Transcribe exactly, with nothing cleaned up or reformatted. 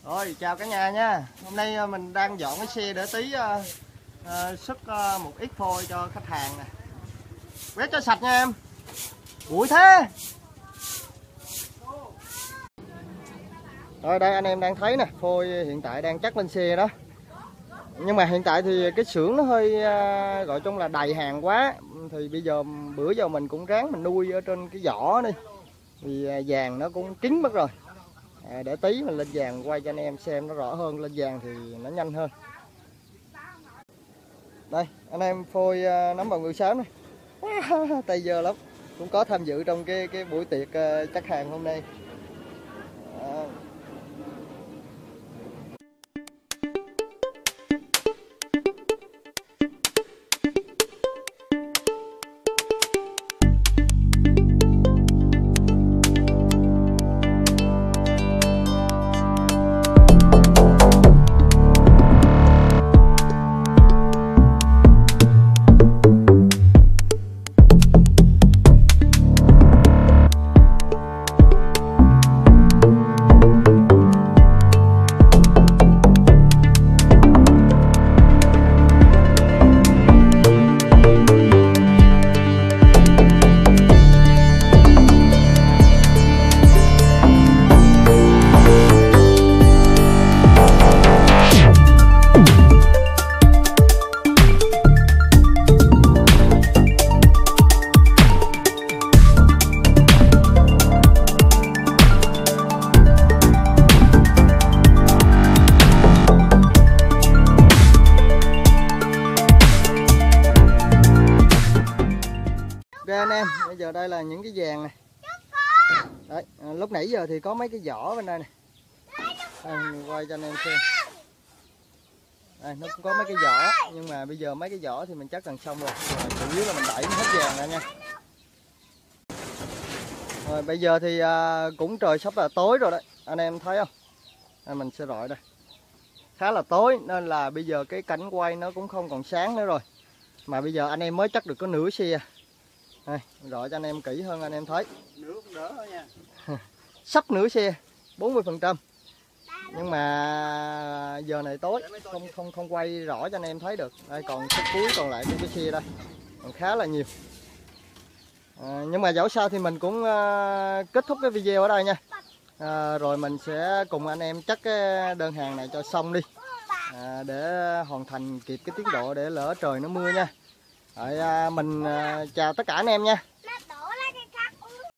Rồi chào cả nhà nha. Hôm nay mình đang dọn cái xe để tí uh, uh, sức uh, một ít phôi cho khách hàng nè. Quét cho sạch nha em. Bụi thế. Rồi đây anh em đang thấy nè, phôi hiện tại đang chất lên xe đó. Nhưng mà hiện tại thì cái xưởng nó hơi uh, gọi chung là đầy hàng quá. Thì bây giờ bữa giờ mình cũng ráng mình nuôi ở trên cái vỏ đi. Vì uh, vàng nó cũng chín mất rồi. À, để tí mình lên vàng quay cho anh em xem nó rõ hơn, lên vàng thì nó nhanh hơn. Đây anh em phôi uh, nấm bào ngư sớm này. Tay giờ lắm, cũng có tham dự trong cái cái buổi tiệc uh, chắc hàng hôm nay. À. Đây anh em, bây giờ đây là những cái vàng này. Đấy, à, lúc nãy giờ thì có mấy cái vỏ bên đây này. Đây, mình quay cho anh em xem. Đây, nó cũng có mấy cái vỏ, nhưng mà bây giờ mấy cái vỏ thì mình chắc gần xong rồi. Rồi chủ yếu là mình đẩy hết vàng ra nha. Rồi bây giờ thì à, cũng trời sắp là tối rồi đấy, anh em thấy không? À, mình sẽ rọi đây. Khá là tối nên là bây giờ cái cảnh quay nó cũng không còn sáng nữa rồi. Mà bây giờ anh em mới chắc được có nửa xe. Đây, rọi cho anh em kỹ hơn anh em thấy. Nửa cũng đỡ thôi nha. Sắp nửa xe, bốn mươi phần trăm. Nhưng mà giờ này tối, không không không quay rõ cho anh em thấy được. Đây còn cái cuối còn lại trên cái xe đây. Còn khá là nhiều. À, nhưng mà dẫu sao thì mình cũng uh, kết thúc cái video ở đây nha. À, rồi mình sẽ cùng anh em chắc cái đơn hàng này cho xong đi. À, để hoàn thành kịp cái tiến độ để lỡ trời nó mưa nha. Rồi, à, mình à, chào tất cả anh em nha.